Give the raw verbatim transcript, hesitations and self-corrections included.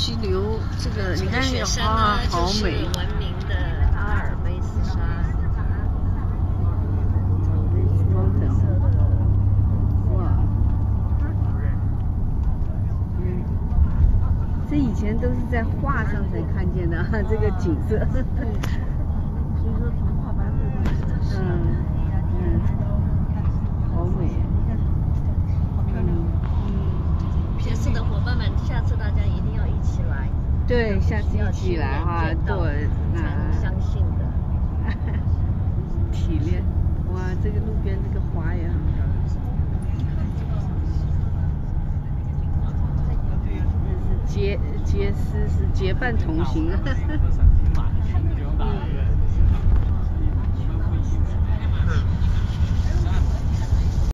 溪流，这个你看那个花花好美。 闻名的阿尔卑斯山。 哇，嗯，这以前都是在画上才看见的哈，这个景色。 对，所以说从画白绘到写实。 嗯嗯，好美。 好漂亮。 嗯。 学寺的伙伴们，下次大家一定要一起来。 对，下次一起来哈，对， 才能相信的。 体验，哇，这个路边这个花也很漂亮。这是结结丝是结伴同行啊。